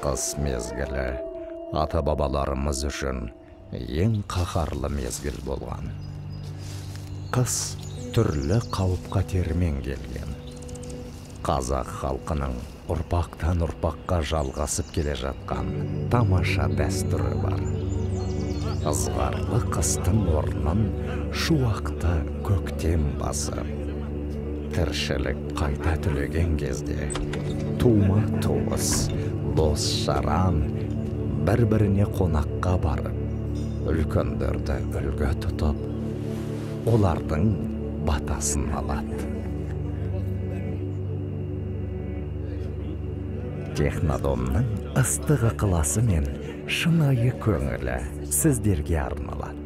Қыс мезгілі ата-бабаларымыз үшін ең қаһарлы мезгіл болған. Қыс түрлі қауіп-қатермен келген. Қазақ халқының ұрпақтан ұрпаққа жалғасып келе жатқан тамаша дәстүрі бар. Ызғарлы қыстың орнын шуақты көктем басып, тіршілік қайта түлеген кезде тума-туыс, дос-жаран бір-біріне қонаққа барып, үлкендерді үлгі тұтып, олардың батасын алады. Технодомның ыстық ықыласы мен шынайы көңілі сіздерге арналады.